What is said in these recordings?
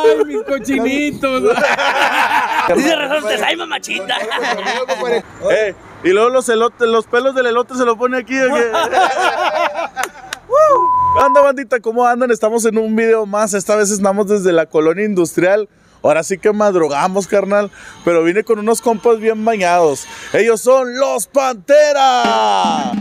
Ay, mis cochinitos. Dice resortes, ay, mamachita. Y luego los elotes, los pelos del elote se lo pone aquí. ¿O qué? Anda, bandita, ¿cómo andan? Estamos en un video más. Esta vez estamos desde la colonia industrial. Ahora sí que madrugamos, carnal. Pero vine con unos compas bien bañados. Ellos son los Pantera.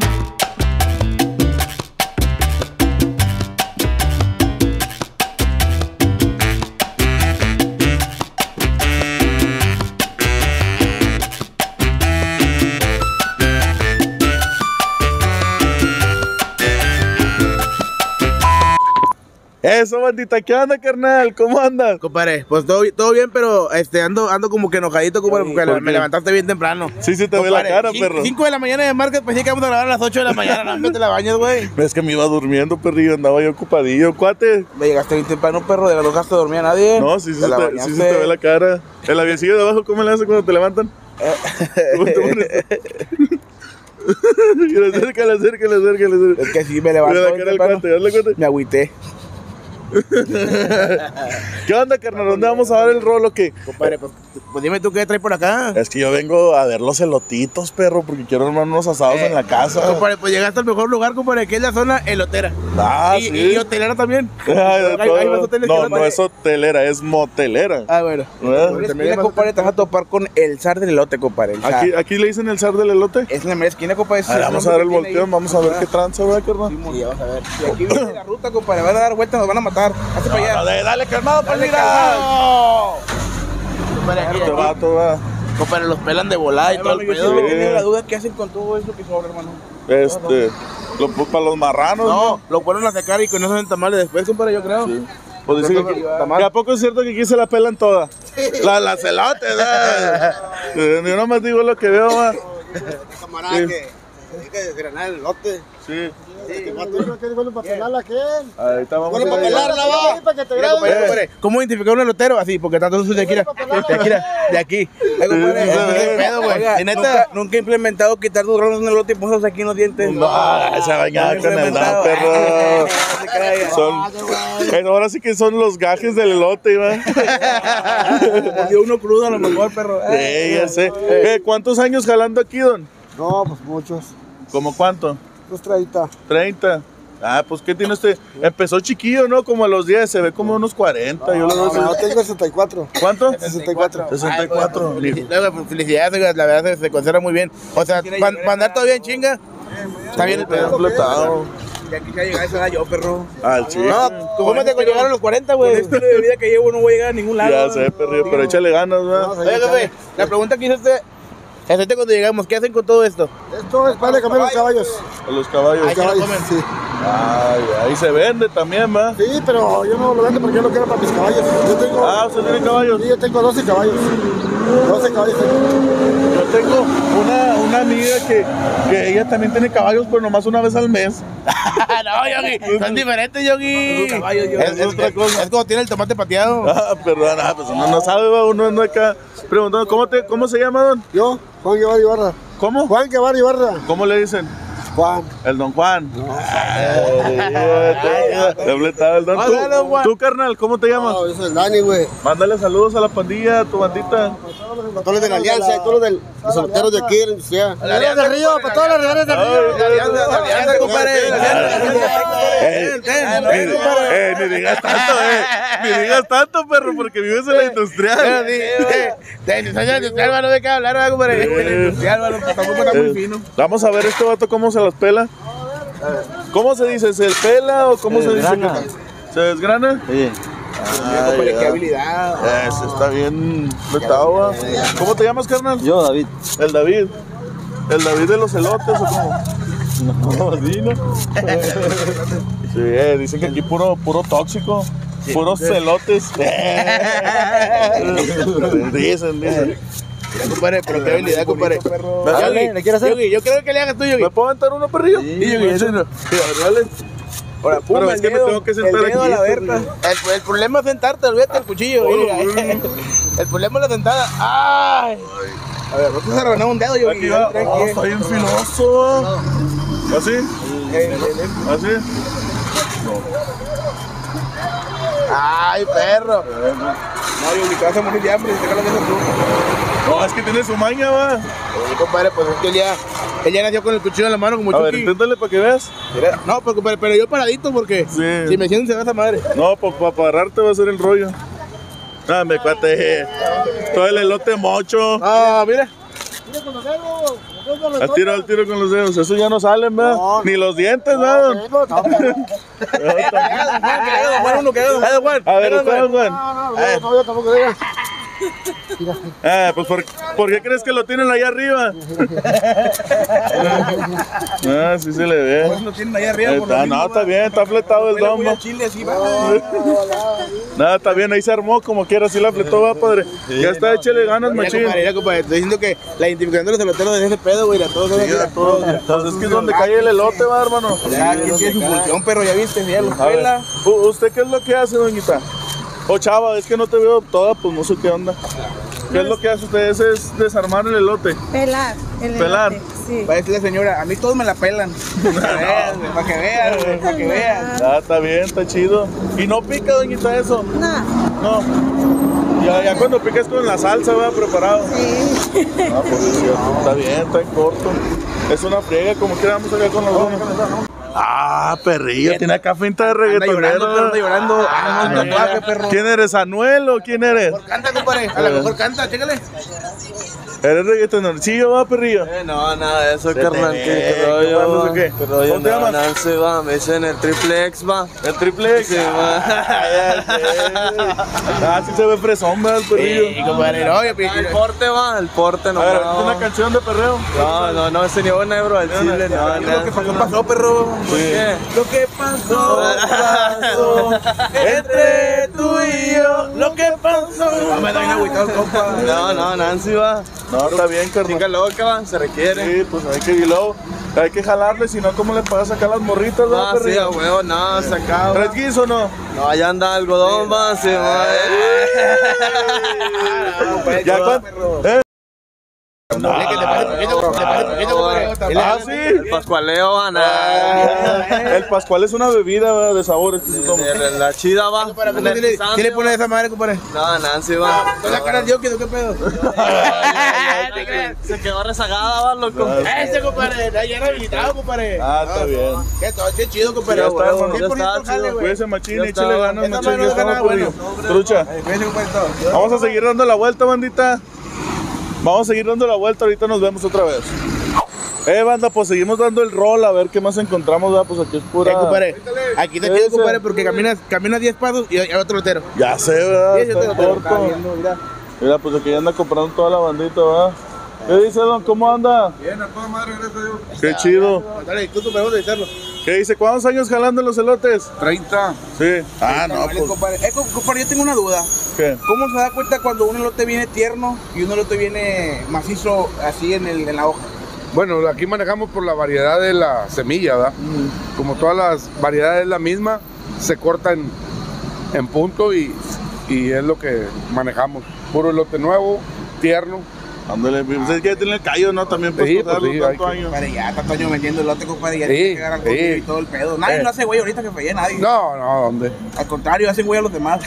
Eso, bandita, ¿qué onda, carnal? ¿Cómo andas? Compadre, pues todo bien, pero ando como que enojadito, compadre, porque me levantaste bien temprano. Sí, te ve la cara, perro. 5 de la mañana de market, pensé que vamos a grabar a las 8 de la mañana. No, te la bañas, güey. Es que me iba durmiendo, perrillo, andaba yo ocupadillo, cuate. Me llegaste bien temprano, perro, de las 2 no dormía nadie. No, sí se te ve la cara. El avioncillo de abajo, ¿cómo le hace cuando te levantan? ¿Cómo te pones? Acércale. Es que sí, me levanto la cara del cuate, hazle cuate. Me agüité. ¿Qué onda, carnal? ¿Dónde vamos a dar el rolo? ¿Qué? Compadre, pues dime tú qué traes por acá. Es que yo vengo a ver los elotitos, perro, porque quiero armar unos asados en la casa. Compadre, pues llegaste al mejor lugar, compadre, que es la zona elotera. Sí. Y hotelera también. Hay más hoteles no es hotelera, es motelera. Bueno. Mira, compadre, te vas a topar con el zar del elote, compadre. ¿Aquí le dicen el zar del elote? Es en la media esquina, compadre. Vamos a dar el volteón, vamos a ver qué tranza, ¿verdad, carnal? Sí, vamos a ver. Y aquí viene la ruta, compadre, van a dar vueltas, nos van a matar. Hazte para allá. Dale, calmado, Compadre, aquí. Compadre, los pelan de volada y todo el pedo. Yo tenía la duda, ¿qué hacen con todo eso que sobra, hermano? Para los marranos, ¿no? Lo ponen a sacar y con eso hacen tamales después, compadre, yo creo. Sí. Pues dicen que a poco es cierto que aquí se la pelan todas. Las elotes, yo nomás digo lo que veo, va. Camarada, que hay que desgranar el elote. Sí. ¿Qué dijo el papelal a quién? Ahí está, vamos a pelarla, va. Para que te grabe. ¿Cómo identificar un elotero? Así, porque tanto sucio de aquí. De aquí. Nunca he implementado quitar 2 granos en el elote y ponerlos aquí en los dientes. No, esa bañada con el nada, perro. Ahora sí que son los gajes del elote, va. Dio uno crudo a lo mejor, perro. Ya sé. ¿Cuántos años jalando aquí, don? No, pues muchos. ¿Cómo cuánto? Pues 30. 30. Pues ¿qué tiene usted? Empezó chiquillo, ¿no? Como a los 10, se ve como unos 40. Yo No, tengo 64. ¿Cuánto? 64. 64. Felicidades, la verdad se conserva muy bien. O sea, para andar todavía en chinga. Está bien el pedo. Completado. Y aquí ya llegué a esa edad yo, perro. Al chico. No, ¿cómo te llegar a los 40, güey? Con este de vida que llevo no voy a llegar a ningún lado. Ya sé, perro, pero échale ganas, ¿verdad? Oye, jefe, la pregunta que hizo usted. Cuando llegamos, ¿qué hacen con todo esto? Esto es para comer los caballos. A los caballos. Los caballos, sí. Ahí se vende también, ¿va? Sí, pero yo no lo vendo porque yo lo quiero para mis caballos. Yo tengo, ¿usted tiene caballos? Sí, yo tengo 12 caballos. 12 caballos tengo. Yo tengo una amiga que ella también tiene caballos, pero nomás una vez al mes. No, Yogi, son diferentes, Yogi. Es otra cosa. Es como tiene el tomate pateado. Perdón, pues uno no sabe, va, uno anda acá preguntando, ¿cómo se llama, don? Yo, Juan Guevara Ibarra. ¿Cómo? Juan Guevara Ibarra. ¿Cómo le dicen? Juan. El don Juan. El don. ¿Tú, carnal, cómo te llamas? No, yo soy el Dani, güey. Mándale saludos a la pandilla, a tu bandita. Para todos los de la Alianza y todos los solteros de aquí de la industria. Para del Río, para todos los rivales del Río. Alianza, compadre. Ni digas tanto, Ni digas tanto, perro, porque vives en la industrial. No de qué hablar, compadre. Tampoco está muy fino. Vamos a ver este vato cómo se las pela. ¿Cómo se dice? ¿Se pela o cómo se dice? ¿Se desgrana? Sí. Qué habilidad. Está bien vetado. ¿Cómo te llamas, carnal? Yo, David. El David. ¿El David de los elotes o cómo? No, así, ¿no? Sí, dicen que aquí puro tóxico. Sí. Puros celotes. Dicen. Mira, compadre, pero qué habilidad, compadre. ¿Le quieres hacer? Yogi, yo creo que le hagas tú, Yogi. ¿Me puedo aventar uno, perrillo? Sí, Yogi, eso no. Dale. Ahora, pum, pero es que me tengo que sentar aquí. El problema es sentarte, olvídate el cuchillo. El problema es la sentada. ¡Ay! A ver, no te has arruinado un dedo, Yogi. Aquí va. Está bien filoso. ¿Así? ¿Así? No. Ay, perro. No, yo ni te vas a morir de hambre si te calas de eso tú. No, es que tiene su maña, va. Sí, compadre, pues es que él ya nació con el cuchillo en la mano como A ver, Chucky. inténtale para que veas. Mira, no, pues, compadre, pero yo paradito porque Sí. si me siento se va esa madre. No, para agarrarte va a ser el rollo. Dame, cuate. Todo el elote mocho. Ah, mira. Al tiro con los dedos. Eso ya no salen, ¿verdad? Ni los dientes, ¿verdad? Juan, uno que Juan. A ver, Juan. No, tampoco digas. Pues ¿por qué crees que lo tienen allá arriba? Sí se le ve. Pues lo tienen ahí arriba. por lo Está, mismo, no, está va. bien, está fletado el Huele muy domo. a chile así, va. Nada, está bien, ahí se armó como quiera, así la fletó, va, padre. Ya está, échale ganas, machín. Mira, compadre, estoy diciendo que la identificación de los eloteros de ese pedo, güey, a todos. Entonces es que es donde cae el elote, va, hermano. Ya, aquí tiene su función, perro, ya viste, ya lo A ver, pela. ¿usted qué es lo que hace, doñita? O chava, es que no te veo toda, pues no sé qué onda. ¿Qué es lo que hace usted? Ese es desarmar el elote. Pelar. El Pelar. elote, sí. Va a decirle, señora, a mí todos me la pelan. Para que vean, güey, para que vean. Ah, está bien, está chido. ¿Y no pica, doñita, eso? No, No. Ya cuando pica es con la salsa, va, preparado. sí. Ah, pues sí, está bien, está en corto. Es una friega, como quiera vamos acá con los donos. Ah, perrillo, tiene acá finta de Anda reggaetonero. llorando, perro, anda llorando. Ah, no, un tatuaje, perro. ¿Quién eres, Anuel o quién eres? Mejor canta, compadre. A lo mejor canta, chécale. ¿Eres reggaetonero? ¿Sí yo va, perrillo? No, nada de eso, Se te carnal. ve, Que ¿cómo rollo, andas o va. qué? Que rollo, ¿Cómo te llamas? Nancy, va. Me dicen el triple X, va. ¿El triple X? Sí, va. Ah, sí se ve fresón, ¿verdad, el perrillo? Y compadre, no, yo El porte, va. El porte, no. A ver, ¿es no. una canción de perreo? No, ese ni una, bro. El chile, no, lo que no. pasó, perro. ¿Qué? Lo que pasó entre tú y yo. Lo que pasó. No me da bien agüitado, compa. No, Nancy, va. No, está bien, Chica carnal. loca, va. Se requiere. Sí, pues hay que irlo. Hay que jalarle, si no, ¿cómo le puedas sacar las morritas, No, verdad, sí, a perrillo? huevo, no, sacado. ¿Tres guis o no? No, allá anda algodón, va. Sí, va. ¿Ya cuánto? Dale, que te pase poquito, compadre. Ah, sí. El pascualeo, va. Nada. El Pascual es una bebida, ¿verdad? De sabores que se toma. La chida, va. ¿Qué le pones a esa madre, compadre? No, Nancy, va. ¿Tú la cara de Dios, qué pedo? Se quedó rezagada, va, loco. Ese, compadre, ya era habilitado, compadre. Ah, está bien. Qué chido, compadre. Ya está, hermano. Qué Ya bonito está, jale, chido. güey. Cuídese, machín, Ya échale está. ganas, Esta machín. mano Ya no gana estamos, bueno. perrillo. Trucha. Cuídense, compadre, todo. Vamos a seguir dando la vuelta, bandita. Vamos a seguir dando la vuelta, ahorita nos vemos otra vez. Banda, pues seguimos dando el rol a ver qué más encontramos, ¿verdad? Pues aquí es pura... Compadre, aquí está chido, compadre, porque caminas 10 pasos y hay otro lotero. Ya sé, ¿verdad? Sí, ese Está en lotero está corto. viendo, mira. Mira, pues aquí anda comprando toda la bandita, ¿verdad? ¿Qué dice, don? ¿Cómo anda? Bien, a toda madre, gracias a Dios. Qué chido. Dale, tú preguntas de hacerlo. ¿Qué dice? ¿Cuántos años jalando en los elotes? 30. Sí. Ah, no, Vale, pues... compadre. Compadre, yo tengo una duda. ¿Qué? ¿Cómo se da cuenta cuando un elote viene tierno y un elote viene macizo así en la hoja? Bueno, aquí manejamos por la variedad de la semilla, ¿verdad? Como todas las variedades es la misma, se corta en punto y es lo que manejamos. Puro elote nuevo, tierno. Ándale, pues es que tiene el callo, ¿no? También pues Sí, pasarlo pues sí, tanto hay que- año. Compadre, ya está Toño vendiendo elote, compadre, ya Sí, tiene que llegar al sí. y todo el pedo. Nadie lo hace güey ahorita que falle, nadie. No, ¿dónde? Al contrario, hacen güey a los demás.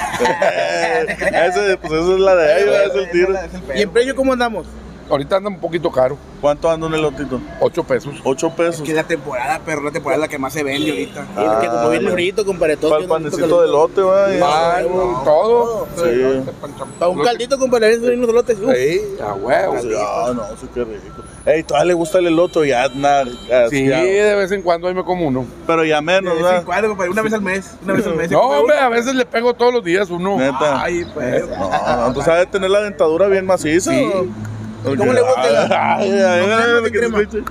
Pues esa es la de ellos, es el tiro. ¿Y en precio cómo andamos? Ahorita anda un poquito caro, ¿Cuánto anda un elotito? 8 pesos. 8 pesos. Que es la temporada, perro, la temporada es la que más se vende ahorita. Ah, que como viene ahorita, compadre, todo Para el tiene un panecito de elote, ¿verdad? Pan, todo. Sí. Para un caldito, compadre, esos unos elotes. Sí, a huevo. Sí, ah, no, sí, qué rico. Ey, todavía le gusta el elote, ya nada. Sí, de vez en cuando ahí me como uno. Pero ya De menos, vez en ¿verdad? cuando, compadre, una vez al mes. Una vez al mes. No, hombre, a veces le pego todos los días uno. Neta. Ay, pues. No, tú sabes tener la dentadura bien maciza. Sí. ¿no? ¿Cómo le gusta? Ay, ay, ¿Con crema o ay, sin que se crema? escuche.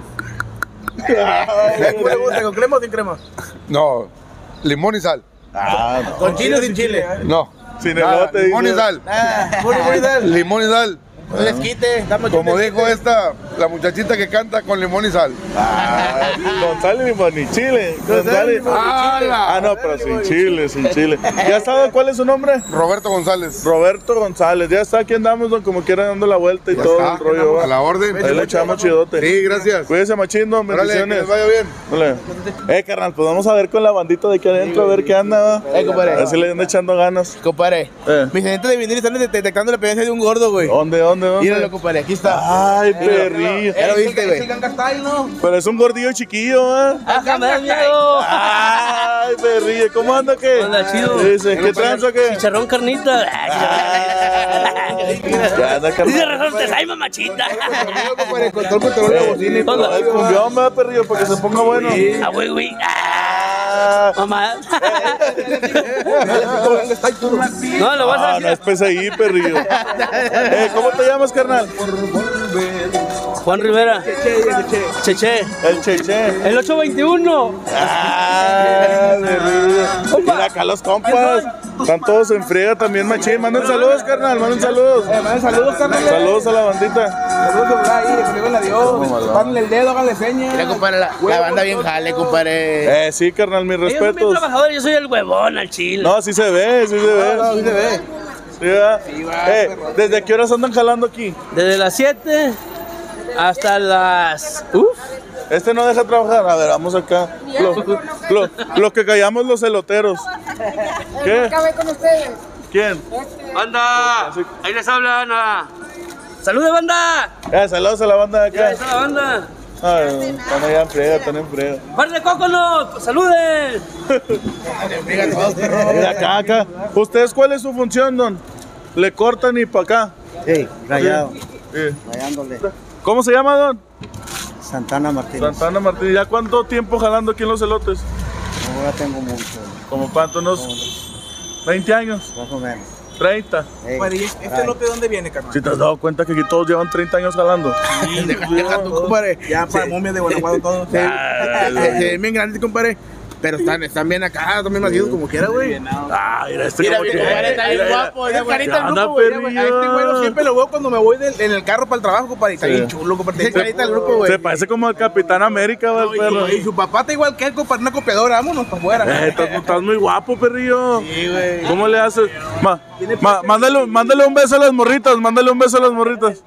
¿Cómo le gusta? ¿Con crema o sin crema? No, limón y sal. Ah, no. ¿Con chile o sin chile? No. Sin Nada, elote. limón y dice. sal. Ah, puro igual. Limón y sal. No les quite, estamos Como dijo la muchachita que canta con limón y sal. Con sal y limón y chile. Con sal y limón y chile. No, pero sin chile, sin chile. ¿Ya sabe cuál es su nombre? Roberto González. Roberto González. Ya está, aquí andamos, don, como quiera dando la vuelta y Ya todo está, el rollo. a ¿va? la orden. Ahí le echamos chidote. Sí, gracias. Cuídese, machín, don. Órale, que Bendiciones. les vaya bien. Órale. Carnal, pues vamos a ver con la bandita de aquí adentro, a ver qué anda, ¿va? compadre. A ver si le anda echando ganas. Compadre, mis agentes de vinil están detectando la presencia de un gordo, güey. ¿Dónde? Míralo, compadre, aquí está. Ay, perrillo. Ya lo viste, güey. Pero es un gordillo chiquillo, ¿va? ¡Ajá, me da miedo! Ay, perrillo. ¿Cómo anda, qué? Hola, chido. Dice, ¿qué tranza, qué? Chicharrón, carnita. Ya anda, Dice carnal. resortes, ay, mamachita. Compadre, con todo el control de la bocina y todo. El cumbión, va, perrillo, para que se ponga bueno. Ah, güey. Mamá. No, lo vas a No, decir. no es PCI, perrillo. ¿Cómo te llamas, carnal? Juan Rivera. Cheche. El Cheche. El 821. Ah, perrillo. Mira acá los compas. Están todos en friega también, machín. Manden saludos, carnal, manden saludos. Manden saludos, carnal. Saludos a la bandita. Saludos ahí, que vivan a Dios. Párenle el dedo, háganle señas. Mira, compadre, la banda bien jale, compadre. Sí, carnal, mis Ellos son bien respetos. trabajadores, yo soy el huevón al chile. No, sí se ve, sí se ve. No, sí se ve. Sí, ¿verdad? ¿Desde qué horas andan jalando aquí? Desde las 7 hasta las... Este no deja trabajar. A ver, vamos acá. Los que callamos los eloteros. ¿Qué? Acabé con ustedes. ¿Quién? ¡Banda! Ahí les hablan. ¡Salude, banda! Saludos a la banda de Ya acá. está la banda. Ay, están allá en friega, están en friega. ¡Par de cóconos! ¡Saluden! Mira acá. ¿Ustedes cuál es su función, don? ¿Le cortan y para acá? Sí, rayado. Sí. Rayándole. ¿Cómo se llama, don? Santana Martínez. Santana Martínez. ¿Ya cuánto tiempo jalando aquí en los elotes? Ahora tengo mucho, ¿Como cuánto? ¿Unos 20 años? más o menos. 30. ¿Este lote de dónde viene, carnal? ¿Si te has dado cuenta que aquí todos llevan 30 años jalando? Deja tu, compadre. Ya para momias de Guanajuato todo. Se ven bien grandes, compadre. Pero están bien acá, están bien nacidos como quiera, güey. Ah, mira este Mira, como mi que- compadre está bien mira, guapo. Es carita del anda, grupo, güey. perrillo. A este güey siempre lo veo cuando me voy en el carro para el trabajo, compadre. Está bien chulo, compadre. Es carita del grupo, güey. Se parece como al Capitán América, va, el perro. Y su papá está igual que él, compadre, una copiadora. Vámonos para afuera. Estás muy guapo, perrillo. Sí, güey. ¿Cómo le haces? Mándale un beso a las morritas, mándale un beso a las morritas.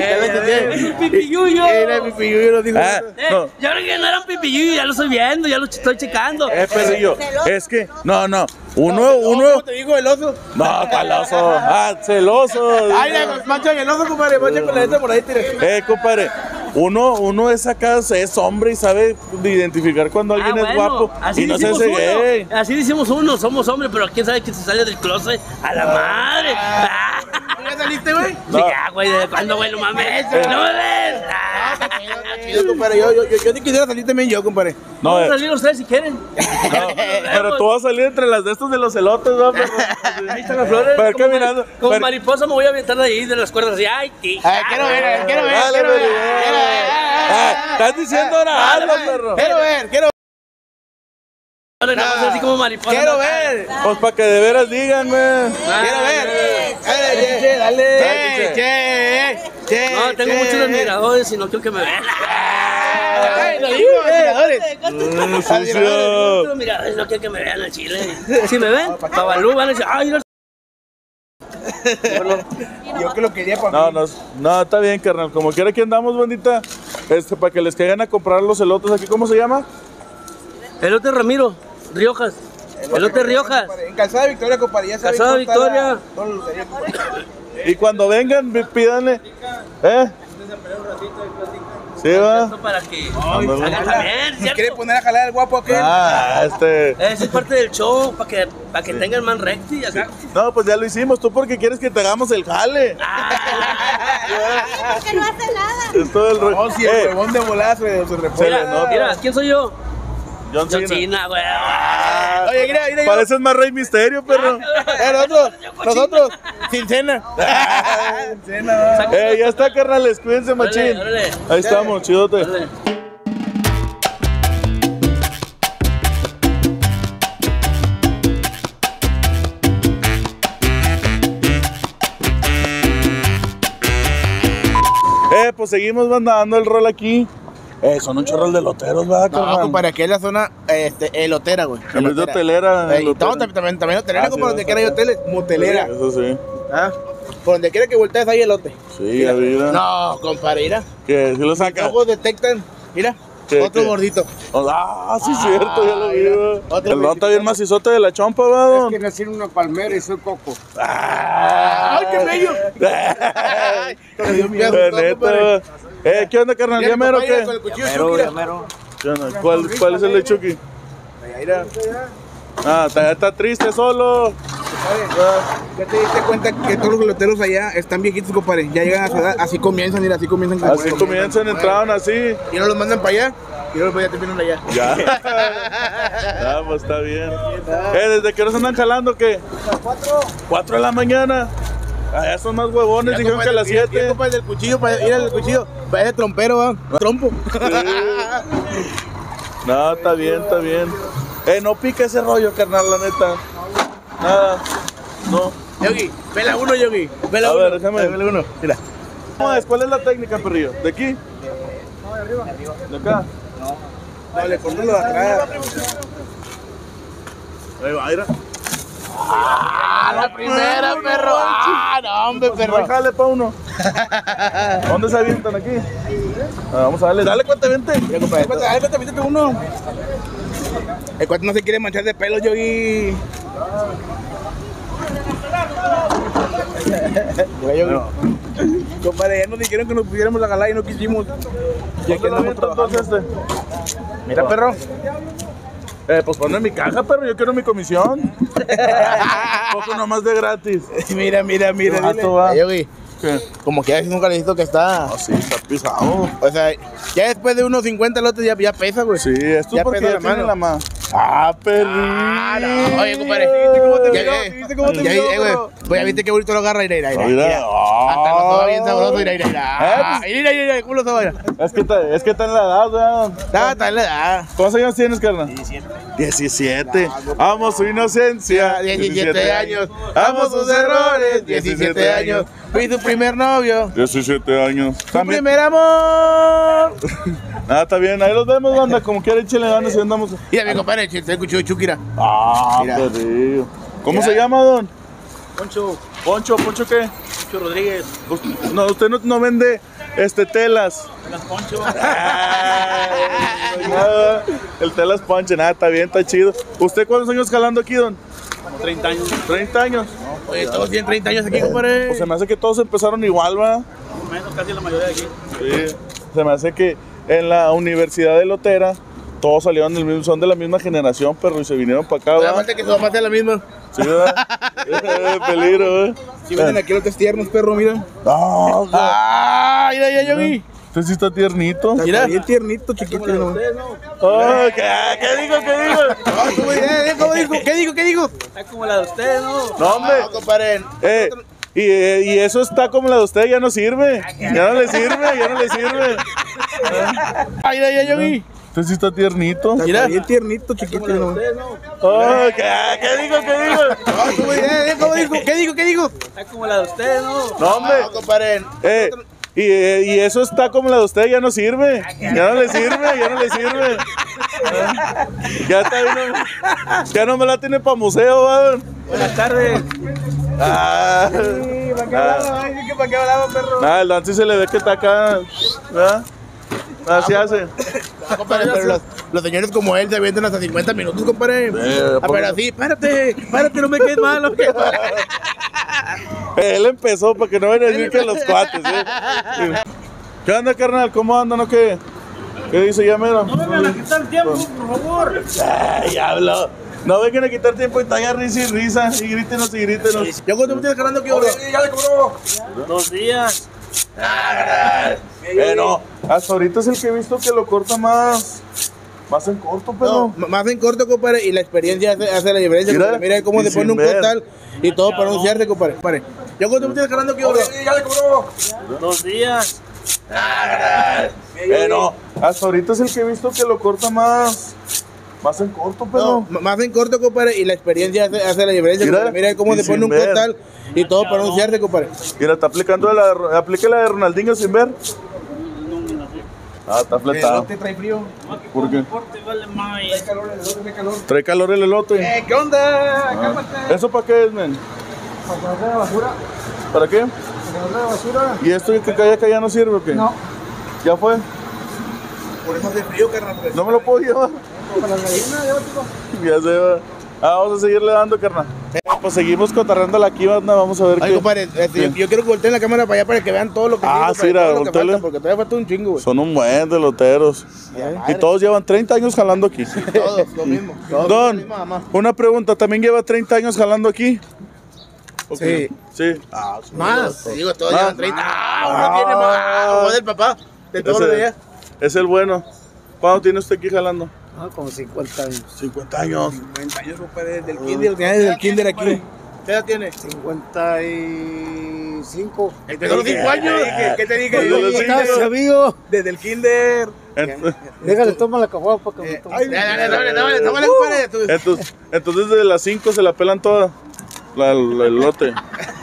¡Pipiyuyo! Era mi pillo, lo dijo. No, Yo creo que no eran pipiyuyo, ya lo estoy viendo, ya lo estoy checando. perrillo, es que, no, uno, ¿Cómo te digo el oso? no, caloso, celoso. Ay, mancha el oso, compadre. Mancha con la letra por ahí, tira. Compadre, uno es acá, es hombre y sabe identificar cuando alguien es guapo y no se hace gay. Así decimos uno, somos hombres, pero quién sabe que se sale del closet a la madre. ¿Ya saliste, güey? No. Sí, ya, güey, ¿desde cuándo, güey? No mames, no me ves. Chido, compadre. Yo ni quisiera salir también yo, compadre. No, Vamos a salir los tres si quieren. pero tú vas a salir entre las de estos de los elotes, ¿no? Perro? Ahí están las flores. Pero como caminando, como pero- mariposa me voy a aventar de ahí, de las cuerdas así. Ay, tío. Quiero ver, quiero ver. Dale, Quiero ver. perrillo. Estás diciendo ahora algo, perro. Quiero ver. Nada más así como mariposa. Quiero ¿no? ver. Pues para que de veras digan, güey. Quiero ver. Dale, Dale. che. No, tengo muchos admiradores y no quiero que me vean. Lo digo, admiradores. Sucio. Muchos admiradores, no quiero que me vean al chile. Si me ven, Babalú van a decir, ay, mira. Yo que lo quería para mí. No, está bien, carnal. Como quiera que andamos, bandita. Para que les caigan a comprar los elotes aquí. ¿Cómo se llama? Elote Ramiro, Riojas. Elote Riojas. En Calzada Victoria, compadre. Ya saben Calzada cómo está Victoria. todo lo sería, compadre. Y cuando vengan, pídanle. Sí, va. Esto para que Ándale. hagan también, ¿Nos quiere ¿cierto? poner a jalar el guapo aquel? Esa es parte del show, para que tengan man recto y acá. No, pues ya lo hicimos. Tú porque quieres que te hagamos el jale. Porque no hace nada. Es todo el rollo. No, si el huevón de volazo de su repollo. Se le nota. Mira, ¿quién soy yo? John John Cena. Cena, güey. Oye, mira. Pareces más Rey Misterio, perro. Nosotros, sin cena. Sin cena. Ya está, carnales. Cuídense, machín. Órale. Ahí estamos, chidote. Órale. Pues seguimos dando el rol aquí. Son un chorro de loteros, ¿verdad, carnal? No, compadre, aquí es la zona elotera, güey. En vez de hotelera. No, también hotelera, sí, como donde quiera hay hoteles, motelera. Eso sí. ¿Ah? Por donde quiera que voltees hay elote. Sí, ya mira. No, compadre, mira. ¿Qué? ¿Sí lo Los saca? ojos detectan, mira, ¿Qué, otro qué? gordito. Sí, cierto, ya lo vi. ¿verdad? Otro El don está bien macizote de la chompa, ¿verdad, don? nací en una palmera y soy coco. ¡Ay, qué bello! La neta. ¿Qué onda, carnal? ¿Ya mero o qué? Con el cuchillo Chucky, mira. ¿Qué onda? ¿Cuál es el de Chucky? Mira. Está triste solo. Ya te diste cuenta que todos los loteros allá están viejitos, compadre. Ya llegan a su edad, así comienzan, mira, así comienzan. como Así comienzan, entraron así. Y no los mandan para allá, y no los ya terminan allá. Ya. Pues está bien. ¿Desde qué hora se andan jalando qué? 4 de la mañana. Allá son más huevones, dijeron que a las 7. Compadre, del cuchillo, ir al cuchillo, para ese trompero, va. Trompo. No, está bien, está bien. No pica ese rollo, carnal, la neta. Nada. No. Yogi, vela uno, Yogi. Vela A uno. ver, déjame. Vela uno, mira. ¿Cuál es la técnica, perrillo? ¿De aquí? No, de arriba. ¿De acá? No, le corto lo de atrás. Ahí va, mira. La primera, perro. No, hombre, perro. Jale pa' uno. ¿Dónde se avientan aquí? Vamos a darle. Dale, cuánto vente. Mira, compadre, dale, cuéntame uno. El cuate no se quiere manchar de pelo, Yogi. Mira, Yogi. Compadre, ya nos dijeron que nos pusiéramos a galar y no quisimos. Y aquí andamos trabajando. Mira, perro. Pues ponme mi caja, perro. Yo quiero mi comisión. Poco nomás de gratis. Mira. ¿Cuánto va? Yogi, ¿Qué? como que ya es un calecito que está. Sí, está pisado. O sea, ya después de unos 50 lotes ya pesa, güey. Sí, esto es porque pesa ya tiene la mano. Perrito. No. Oye, compadre, ¿viste cómo te miró? ¿Viste cómo te miró, güey? Pues ya viste qué bonito lo agarra, mira. Hasta lo soba bien sabroso, mira. ¿Cómo lo soba? Es que está en la edad, weón. Está en la edad. ¿Cuántos años tienes, carnal? 17. Amo su inocencia. 17 años. Amo sus errores. 17 años. Fui tu primer novio. 17 años. Tu primer amor. Está bien. Ahí los vemos, banda. Como quiera, échale ganas y andamos. Mira, mi compadre, se escuchó Chukira. Mira. Perrillo. ¿Cómo se llama, don? Poncho ¿Poncho qué? Rodríguez. No, usted no vende telas. Las Poncho. El telas ponche, nada, está bien, está chido. ¿Usted cuántos años jalando aquí, don? Como 30 años. 30 años. Oye, todos tienen 30 años aquí, compadre. Pues se me hace que todos empezaron igual, ¿va? Menos casi la mayoría de aquí. Sí. Se me hace que en la Universidad de Lotera todos salieron del mismo, son de la misma generación, perro, y se vinieron para acá, ¿va? Aparte que su mamá sea la misma. Sí, ¿verdad? Peligro, ¿eh? Si venden aquí los tiernos, perro, mira. No, Mira, ya vi. Usted sí está tiernito. Mira, bien tiernito, chiquito. ¿No? ¿Qué digo? ¿Qué digo? Está como la de usted, ¿no? No, hombre. No, compadre. Y eso está como la de usted, ya no sirve. Ya no le sirve. Mira, ya vi. Usted sí está tiernito. Mira, bien tiernito, chiquito. ¿No? ¿Qué digo? ¿Qué digo? Está como la de usted, ¿no? No, hombre. No, compadre. Y eso está como la de usted, ya no sirve. Ya no le sirve. Ya está bien. Ya no me la tiene para museo, ¿verdad? Buenas tardes. ¿Para qué hablaba, perro? Nada, el Dancy se le ve que está acá, ¿verdad? Así hace. No, compadre, pero los señores como él se avientan hasta 50 minutos, compadre. Pero así, párate, no me quedes mal. Él empezó para que no vayan a decir que los cuates, ¿eh? ¿Qué onda, carnal? ¿Cómo andan o qué? ¿Qué dice ya, mero? No me van a quitar tiempo, por favor. Ya habló. No vengan a quitar tiempo y está ya risa y risa. Y grítenos. ¿Ya cuánto me tienes ganando aquí, bro? Ya le cobró. 2 días. No, hasta ahorita es el que he visto que lo corta más en corto, pero. No, más en corto, compadre, y la experiencia hace la diferencia. Mira cómo te pone un costal y todo para anunciarte, compadre. ¿Ya cuánto me tienes ganando aquí, bro? Ya le cobró. 2 días. No, hasta ahorita es el que he visto que lo corta más en corto, pero. No, más en corto, compadre, y la experiencia hace la diferencia. Mira cómo te pone un costal y todo para anunciarte, compadre. Mira, está aplicando aplique la de Ronaldinho sin ver. Ah, está fletado. trae frío. ¿Por qué? Vale más. Trae calor el elote. ¿Qué onda? Cálmate. ¿Eso para qué es, men? Para que no basura. ¿Para qué? Para que basura. ¿Y esto que cae acá ya no sirve o qué? No. ¿Ya fue? Por eso hace frío, carnal. ¿No me lo puedo llevar? Para la gallina, llévatelo. Ya se va. Vamos a seguirle dando, carnal. Pues seguimos cotarrándola aquí, banda. Vamos a ver Ay, qué. compadre, yo quiero que volteen la cámara para allá para que vean todo lo que Ah, tiene, sí, todo lo que volteale. falta, porque todavía falta un chingo, güey. Son un buen de loteros. Y todos llevan 30 años jalando aquí. Todos, lo mismo. Todos la Don, misma mamá. una pregunta. ¿También lleva 30 años jalando aquí? Sí. Sí. Más. Te digo, todos Más. llevan 30. Uno tiene más. O del papá. De todos los de allá. Es el bueno. ¿Cuándo tiene usted aquí jalando? Ah, como 50 años. 50 años. 50 años, compadre, desde el kinder. Desde el kinder aquí. ¿Qué edad tiene? 55. Empezó a los 5 años. ¿Qué te dije? Desde los cinco. amigo. Desde el kinder. Déjale, toma la caguada para que me tome. Dale, compadre. Entonces desde las 5 se la pelan toda. El lote.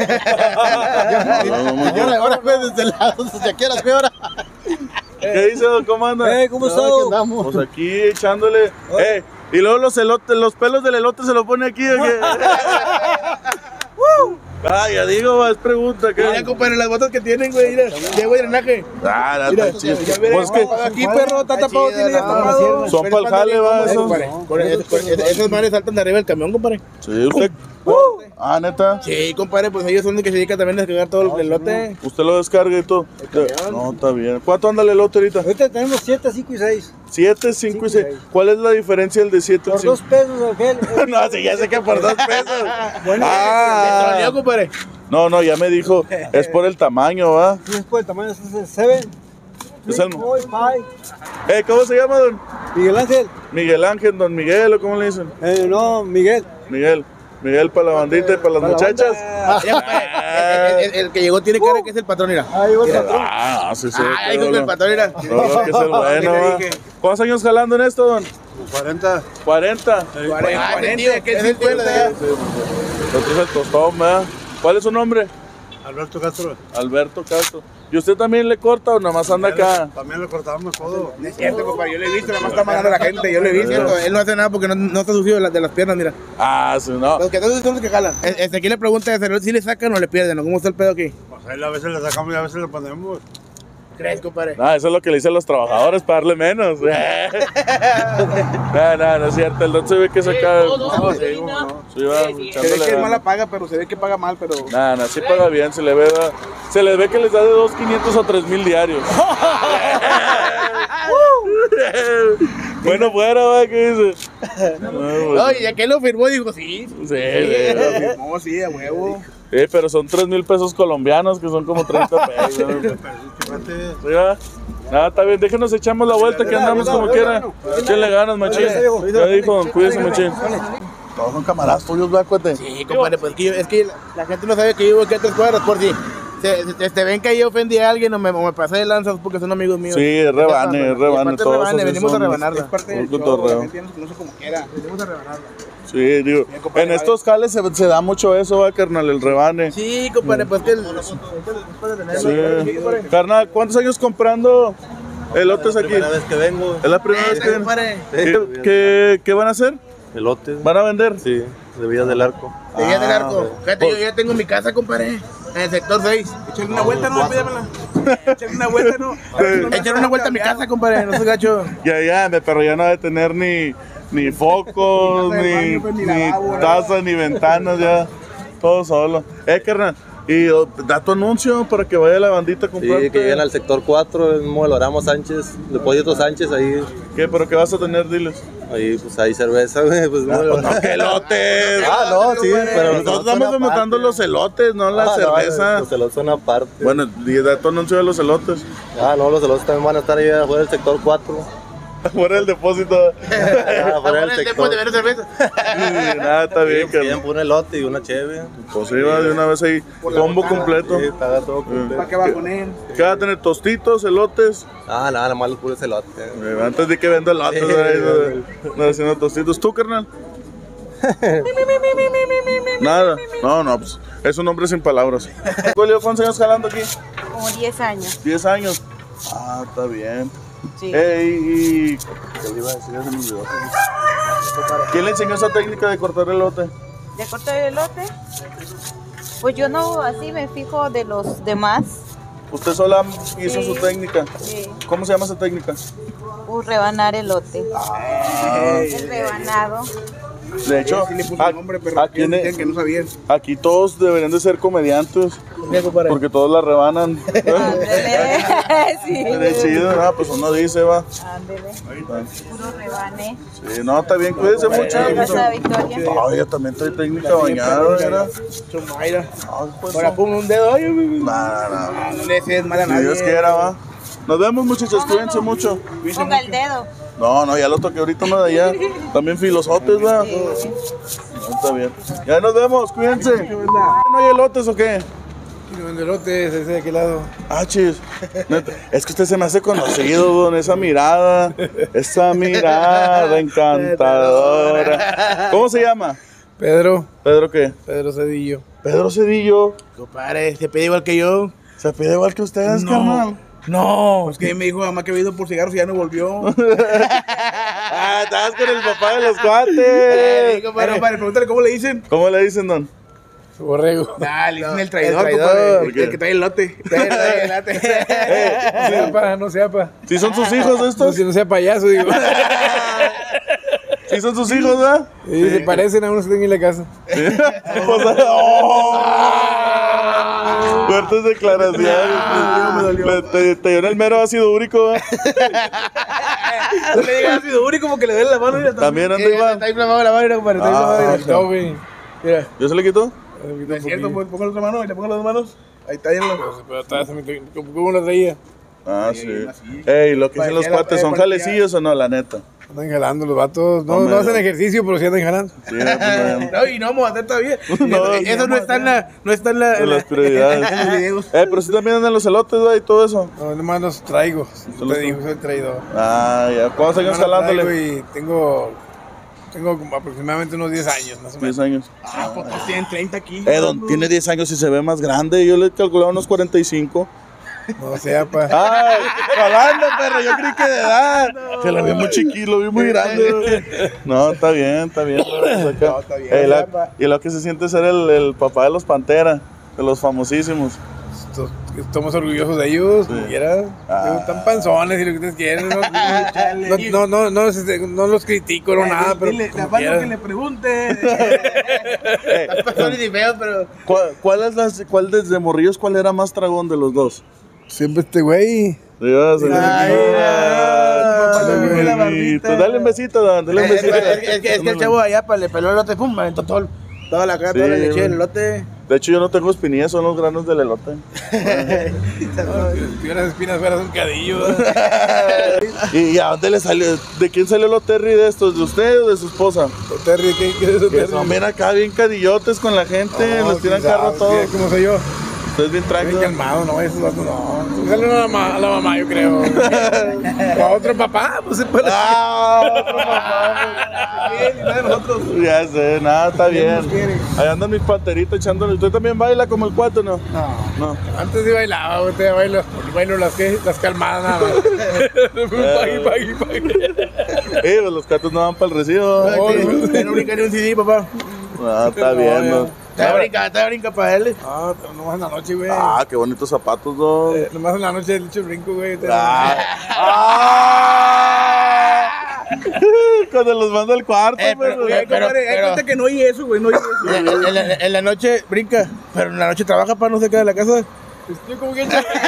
Ahora fue desde el lado, desde aquí a las ahora. ¿Qué dice, don? ¿Cómo anda? ¿Cómo Pues aquí echándole. Y luego los elotes, los pelos del elote se lo pone aquí. ¿O qué? Ah, ya digo, es pregunta. ¿Qué? Mira, compadre, las botas que tienen, güey. Mira, llevo drenaje. Ah, Mira, está chido. ya veré. Pues que Aquí, perro, está tapado, tiene ya tapado. son pa'l jale, va, eso. Esos mares saltan de arriba del camión, compadre. Sí, usted. Ah, neta. Sí, compadre, pues ellos son los que se dedican también a descargar todo el lote. Usted lo descarga y todo. No, está bien. ¿Cuánto anda el elote ahorita? Ahorita tenemos 7, 5 y 6. 7, 5 y 6. ¿Cuál es la diferencia del de 7 y Por 5? 2 pesos, aquel. No, sí, ya sé que por 2 pesos. Bueno, Ah. compadre. No, ya me dijo. Es por el tamaño, ¿va? No es por el tamaño, es el 7. Es el- 4, 5. ¿Cómo se llama, don? Miguel Ángel. Miguel Ángel, don Miguel, ¿o cómo le dicen? No, Miguel. Miguel para la bandita y para las muchachas. El que llegó tiene cara que es el patrón, mira. Ahí va el patrón. Ah, sí, sí. Ahí dijo que el patrón era. No, que es el bueno, va. ¿Cuántos años jalando en esto, don? 40. 40. 40, que es el pueblo de allá. Otro es el tostón, ¿verdad? ¿Cuál es su nombre? Alberto Castro. Alberto Castro. ¿Y usted también le corta o nada más anda acá? También le cortábamos todo. No es cierto, compadre, yo le he visto, nada más está mandando a la gente, yo le he visto. Él no hace nada porque no está sucio de las piernas, mira. Ah, sí, no. Los que entonces son los que jalan. Aquí le pregunta si le sacan o le pierden, ¿o cómo está el pedo aquí? Pues ahí a veces le sacamos y a veces le ponemos. ¿Crees, compadre? No, eso es lo que le dicen los trabajadores para darle menos. No es cierto. El don se ve que saca. Sí, va, Se ve echándole que es ganas. mala paga, pero se ve que paga mal, pero... No, sí paga bien, se les ve que les da de 2,500 a 3,000 diarios. Bueno, fuera, va, ¿qué dice? Oye, ya que lo firmó, dijo, sí. Sí, Lo firmó, sí, a huevo. pero son 3,000 pesos colombianos, que son como 30 pesos. ¿Sí, va? Nada, está bien, déjenos echamos la vuelta, que andamos como quiera. Échenle ganas, machín. Ya dijo, don, cuídese, machín. Todos son camaradas tuyos, ¿verdad, cuate? Sí, compadre, pues es que la gente no sabe que vivo aquí a 3 cuadras, por si te ven que yo ofendí a alguien o me pasé de lanzas porque son amigos míos. Sí, es rebane, Todos. todos. Venimos a son- rebanarla. Es parte del un show, cotorreo. la gente ya nos conoce como quiera. Venimos a rebanarla. Sí, digo, compadre, en estos jales se da mucho eso, va, carnal, el rebane. Sí, compadre, pues que Sí. Carnal, ¿cuántos años comprando elotes aquí? Primera vez que vengo. Es la primera vez que ven. compadre. ¿Qué van a hacer? Elotes. ¿Van a vender? Sí, de Villa del Arco. De Villa del Arco. Fíjate, yo ya tengo mi casa, compadre. En el sector 6. Échale una vuelta, no, pídamela. Échale una vuelta, no. Échale una vuelta a mi casa, compadre, no soy gacho. Ya, pero ya no ha de tener ni focos, Ni taza de ni baño, pues, ni lavabo, taza, ni ventanas, ya. Todo solo. Carnal, y da tu anuncio para que vaya la bandita a comprarte. Sí, que lleguen al sector 4, el modelo Ramos Sánchez, Depósito Sánchez, ahí, ¿Qué? ¿Pero qué vas a tener? Diles. pues hay cerveza, güey, pues no. ¡Qué elotes! No, sí, pero Nosotros estamos demostrando los elotes, no la cerveza. Los elotes son aparte. Bueno, y da tu anuncio de los elotes. No, los elotes también van a estar ahí afuera del sector 4. Fuera del depósito. Afuera del Después sector. de ver cerveza. Nada, está bien, Piden carnal. por un elote y una cheve. Pues iba de una vez ahí, combo completo. Sí, paga todo completo. ¿Para qué va con él? ¿Qué va a tener? ¿Tostitos, elotes? Nada más los puros elotes. Antes de que venda elotes, ahí, no haciendo tostitos. ¿Tú, carnal? Nada. No, pues es un hombre sin palabras. ¿Cuántos años jalando aquí? Como 10 años. 10 años. Ah, está bien. Sí. ¿Qué le iba a decir? Ya se me olvidó. ¿Quién le enseñó esa técnica de cortar elote? ¿De cortar el elote? Pues yo no, así me fijo de los demás. ¿Usted sola hizo su técnica? Sí. ¿Cómo se llama esa técnica? Rebanar elote. El rebanado. De hecho, Sí le puso un nombre, pero decían que no sabían. aquí todos deberían de ser comediantes, porque todos la rebanan. Ándele. Sí. De chido, no, pues uno dice, va. Ándele. Puro rebane. Sí, no, está bien, cuídense mucho. Casa Victoria. Ay, yo también estoy técnica bañada, ¿verdad? Chomaira. Ay, pues, Ahora pongo un dedo. Ay, no. no le des mal a Si nadie. Dios quiera, va. Nos vemos, muchachos, cuídense mucho. Ponga el dedo. No, ya lo toqué ahorita uno de allá. También filosotes, va. No, está bien. Ya nos vemos, cuídense. ¿No hay elotes o qué? El elote, ese de aquel lado. Ah, chis. Neta, es que usted se me hace conocido, don, esa mirada encantadora. ¿Cómo se llama? Pedro. ¿Pedro qué? Pedro Cedillo. Pedro Cedillo. Compadre, se pide igual que yo. Se pide igual que ustedes, carnal. No, es que me dijo mamá que había ido por cigarros y ya no volvió. Ah, estabas con el papá de los cuates. Compadre, pregúntale cómo le dicen. ¿Cómo le dicen, don? Borrego. Ah, le dicen el traidor, compadre. El que trae el lote. No sepa. ¿Sí son sus hijos estos? Si no sea payaso, digo. ¿Sí son sus hijos, verdad? Sí, se parecen a unos que tienen en la casa. Fuertes declaraciones. Te dio en el mero ácido úrico, ¿eh? No le digas ácido úrico como que le den la mano. También anda igual. Está inflamado la mano, compadre. Está inflamado. No, güey. Mira. ¿Yo se le quitó? No es cierto, pues pongo la otra mano y le pongo las dos manos. Ahí está, ya Pero está, ¿cómo lo traía? Ah, sí. Ey, lo que dicen los cuates, ¿son jalecillos o no, la neta? Andan jalando los vatos. No hacen ejercicio, pero sí andan jalando. Sí, pues, No, y no vamos a hacer todavía. No, Eso no está en la. No está en en las prioridades. en los videos. Pero sí también andan los elotes, ¿verdad? Y todo eso. No, nomás los traigo. los Te digo, soy traidor. Ah, ya. ¿Cuántos años Nomás los traigo jalándole? y tengo como aproximadamente unos 10 años, más o 10 menos. años. Ah, pues tienen 30 aquí. Don tiene 10 años y se ve más grande. Yo le calculaba unos 45. No sea, pa. ¡Ay! ¡Jalando, perro! Yo creí que de edad. Que lo vi muy chiquito, lo vi muy grande. No, está bien, está bien. No, está bien. Y lo que se siente ser el papá de los Pantera, de los famosísimos. Estamos orgullosos de ellos, como quieras. Están panzones y lo que ustedes quieren. No los critico, no nada, pero Dile, como capaz quieras. que le pregunte. Son y feos, pero. ¿Cuál desde morrillos, cuál era más tragón de los dos? Siempre este güey. Dale un besito, Don, dale un besito. Es que el chavo allá le peló el lote, pum, me aventó toda la cara, toda la leche del elote. De hecho, yo no tengo espinillas, son los granos del elote. Si unas espinas fueras un cadillo. ¿Y a dónde le salió? ¿De quién salió el Terry de estos? ¿De usted o de su esposa? Terry, ¿qué es eso, Que Terry? son bien acá, bien cadillotes con la gente, No, les tiran quién carro a sabe, todos. ¿Cómo soy yo? Ustedes bien Bien tranquilos. calmado, no, esos vatos no. Salen a la mamá, yo creo. O a otro papá, pues se puede. Otro papá. Nosotros. Ya sé, nada, está bien. Ahí andan mis panteritos echándole. ¿Usted también baila como el cuate, no? No. Antes sí bailaba, ahorita bailo las calmadas nada más. Pues los cuates no van para el recibo. No brinca ni un CD, papá. Ah, está bien, ¿no? Está brinca para él. Ah, nomás en la noche, güey. Ah, qué bonitos zapatos, ¿no? Nomás en la noche le echo el brinco, güey. Cuando los mando al cuarto, Pero, hay cuenta que no oye eso, güey, no oye eso. En la noche brinca, pero en la noche trabaja para no se queda en la casa. Yo como que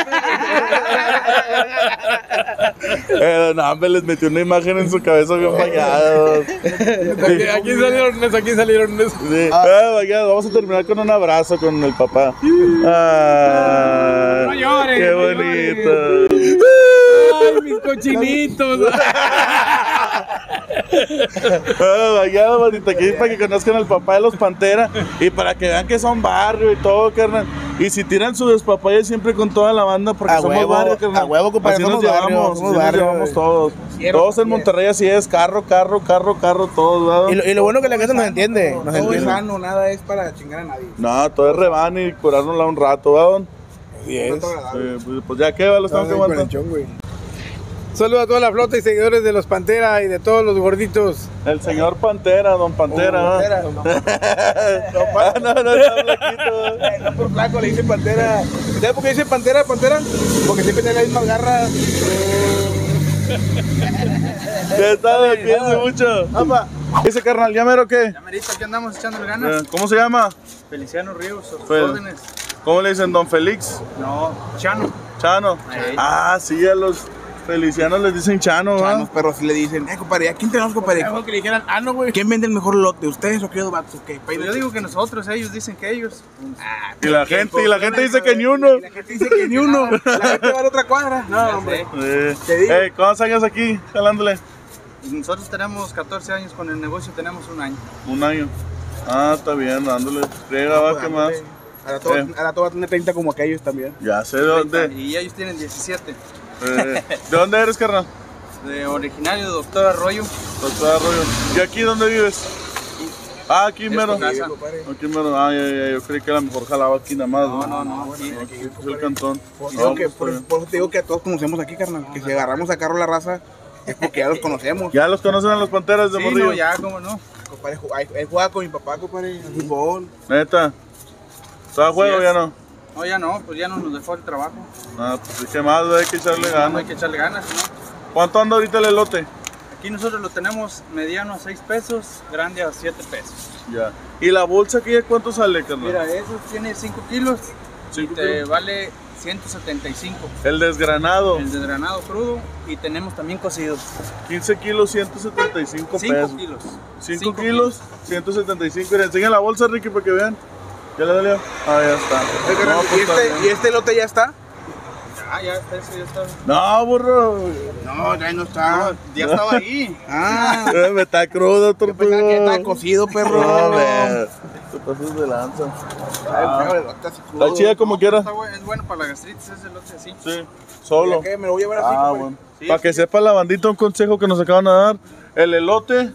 No, hombre, les metió una imagen en su cabeza bien bañada. aquí salieron esos. Sí. Bañado, vamos a terminar con un abrazo con el papá. No llores, qué no bonito. ¡Ay, mis cochinitos! Bañado, bonito, aquí para que conozcan al papá de los Pantera y para que vean que son barrio y todo, carnal. Y si tiran su despapaya siempre con toda la banda, porque A somos huevo, barrio, carnal. a huevo, compadre, así nos somos barrio, llevamos, somos así nos barrio, llevamos todos. Quiero, Todos en Monterrey así es, carro, todos, ¿verdad? Y lo bueno que la gente nos entiende. Nos Todo es entiende. sano, nada es para chingar a nadie. No, todo es rebane y curárnosla un rato, ¿verdad, don? Así es. Pues ya que, lo estamos Estamos que con el aguantar. chon, güey. Saludos a toda la flota y seguidores de los Pantera y de todos los gorditos. El señor Pantera, don Pantera. Pantera. No, está flaquito. No por flaco le dicen Pantera. ¿Sabes por qué dicen Pantera? Porque siempre tiene las mismas garras. ¿Qué tal? Cuídense mucho. ¿Qué dice, carnal? ¿Ya mero qué? Ya merito, aquí andamos echándole ganas. ¿Cómo se llama? Feliciano Ríos, sus Fel. órdenes. ¿Cómo le dicen, don Félix? No, Chano. Chano. Ahí. Ah, sí, a los felicianos les dicen Chano, ¿va? Los perros sí le dicen, compadre, ¿a quién tenemos, compadre? Mejor que le dijeran, no, güey. ¿Quién vende el mejor lote? ¿Ustedes o aquellos vatos? ¿Qué? Pues yo digo que nosotros, ellos dicen que ellos. Y la gente dice que ni uno. La gente dice que ni uno. La gente va a la otra cuadra. No, hombre. Te digo. ¿Cuántos años aquí jalándole? Nosotros tenemos 14 años, con el negocio tenemos un año. Un año. Ah, está bien, dándole. Riega, va, ¿qué más? Ahora todo va a tener 30 como aquellos también. Ya sé de dónde. Y ellos tienen 17. ¿De dónde eres, carnal? De originario de Doctor Arroyo. Doctor Arroyo. ¿Y aquí dónde vives? Ah, aquí Es mero. tu casa. Aquí mero. Ah, ya, yo creí que a lo mejor jalaba aquí nada más. No, aquí. Aquí es el cantón. Por No, eso te digo que a todos conocemos aquí, carnal. Que si agarramos a carro la raza, es porque ya los conocemos. ¿Ya los conocen a los Panteras de Sí, Morrillo? no, ya, cómo no. Compadre, él jugaba con mi papá, compadre, en fútbol. Neta. ¿Está a juego Sí, ya no? No, ya no, pues ya no nos dejó el trabajo. Ah, pues ¿qué más? Hay que echarle No, ganas. hay que echarle ganas, ¿no? ¿Cuánto anda ahorita el elote? Aquí nosotros lo tenemos mediano a 6 pesos, grande a 7 pesos. Ya. ¿Y la bolsa aquí cuánto sale, carnal? Mira, eso tiene 5 kilos y 5 te kilos. vale 175. El desgranado. El desgranado crudo y tenemos también cocido. 15 kilos, 175 5 pesos. kilos. 5 kilos, 175. Miren, enseña la bolsa, Ricky, para que vean. ¿Ya le salió? Ah, ya está. No, pues, está bien. ¿Y este lote ya está? Ya está, eso ya está. No, burro. No, ya no está. Ya estaba ahí. Ah, Me está crudo, yo pensaba que tortuga. estaba cocido, perro. No, man. Te pasas de lanza. Está chida como quiera. Es bueno para la gastritis, ese lote así. Sí, solo. ¿Qué? ¿Me lo voy a llevar así, Ah, compadre? bueno. Sí, Para que sepa la bandita un consejo que nos acaban de dar. El elote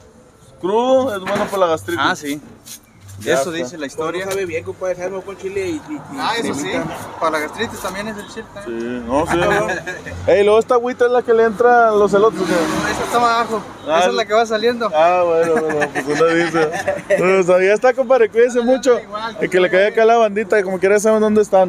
crudo es bueno para la gastritis. Ah, sí. Ya Eso está. dice la Historia. historia. Sabe bien, compadre, sabe mejor con chile y Eso sí. cremita. Para la gastritis también es el chile. También. Sí, no, sí. Ey, luego esta agüita es la que le entra a los elotes. ¿O qué? Esa está más abajo. Ah, Esa es la que va saliendo. Ah, bueno, pues uno dice. Bueno, ya está, compadre, cuídense mucho. Y que le caiga acá a la bandita, como quiera saben dónde están.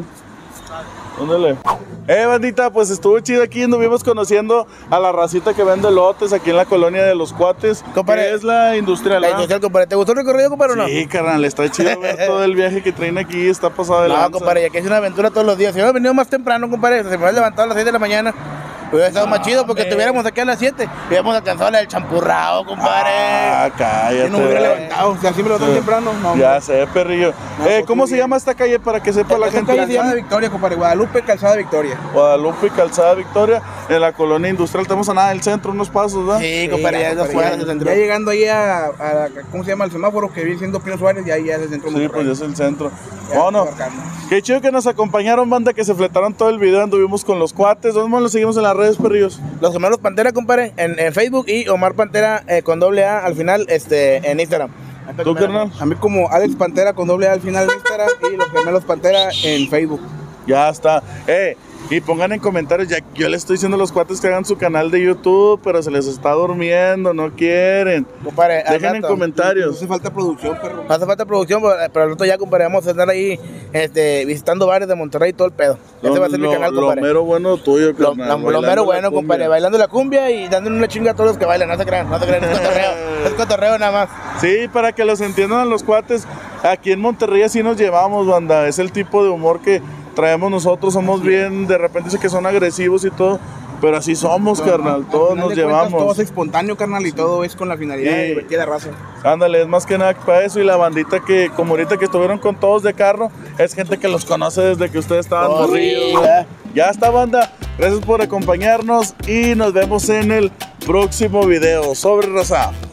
Ándale. Bandita, pues estuvo chido aquí, anduvimos conociendo a la racita que vende lotes aquí en la colonia de Los Cuates, Compadre, que es la industrial. La ¿ah? industrial, compadre. ¿Te gustó el recorrido, compadre, o no? Sí, carnal, está chido ver todo el viaje que traen aquí, está pasado de No, lanza. compadre, ya que es una aventura todos los días. Si hubiera venido más temprano, compadre, se me hubiera levantado a las 6 de la mañana. Hubiera estado más chido porque estuviéramos aquí a las 7. Hubiéramos alcanzado la del champurrado, compadre. Ah, cállate. Yo no me hubiera levantado. O sea, si me levantan temprano, no. Ya sé, perrillo. ¿Cómo se llama esta calle para que sepa la Esta gente? calle se llama Victoria, compadre. Guadalupe, Calzada Victoria. Guadalupe, Calzada Victoria, en la colonia industrial. Estamos a nada del centro, unos pasos, ¿verdad? Sí, compadre, ya es afuera del centro. Ya llegando ahí a ¿cómo se llama? El semáforo que viene siendo Pino Suárez, y ahí ya es el centro. Sí, pues ya es el centro. Ya, Bueno, abarcando. qué chido que nos acompañaron, banda, que se fletaron todo el video. Anduvimos con los cuates. ¿Dónde más los seguimos en las redes, perrillos? Los gemelos Pantera, compadre, en Facebook, y Omar Pantera con doble A al final en Instagram. ¿Tú, carnal? A mí como Alex Pantera con doble A al final en Instagram, y los gemelos Pantera en Facebook. Ya está. Y pongan en comentarios, ya yo les estoy diciendo a los cuates que hagan su canal de YouTube, pero se les está durmiendo, no quieren. Compadre, al Dejen en rato. comentarios. Hace falta producción, perro. Hace falta producción, pero al rato ya, compadre, vamos a estar ahí visitando bares de Monterrey y todo el pedo. Ese va a ser mi canal, Lo compadre. mero bueno tuyo, carnal. Lo bailando mero la bueno, cumbia. compadre, bailando la cumbia y dándole una chinga a todos los que bailan. No se crean, es cotorreo. Es cotorreo nada más. Sí, para que los entiendan a los cuates, aquí en Monterrey así nos llevamos, banda. Es el tipo de humor que traemos nosotros, somos bien, de repente dice que son agresivos y todo, pero así somos, carnal, todos nos llevamos. Todo es espontáneo, carnal, y todo es con la finalidad de divertir a la raza. Ándale, es más que nada para eso, y la bandita que, como ahorita que estuvieron con todos de carro, es gente que los conoce desde que ustedes estaban morridos. Ya está, banda, gracias por acompañarnos y nos vemos en el próximo video. Sobre raza.